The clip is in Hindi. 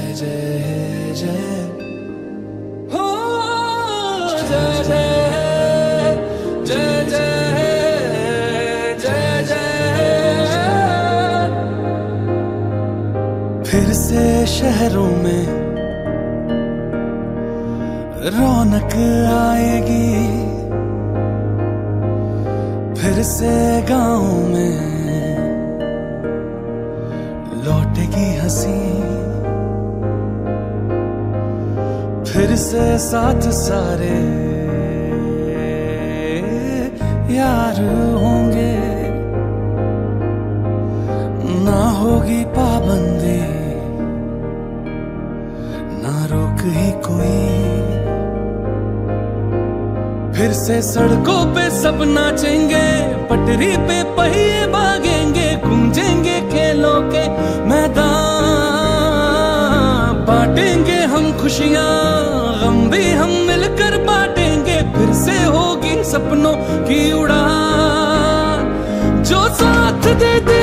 जय जय हो जय जय जय जय जय जय। फिर से शहरों में रौनक आएगी, फिर से गाँव में लौटेगी हंसी, फिर से साथ सारे यार होंगे, ना होगी पाबंदी ना रोक ही कोई, फिर से सड़कों पे सब नाचेंगे, पटरी पे पहिए भागेंगे, गूंजेंगे खेलों के मैदान, बांटेंगे हम खुशियां गम भी हम मिलकर बांटेंगे, फिर से होगी सपनों की उड़ान। जो साथ दे दे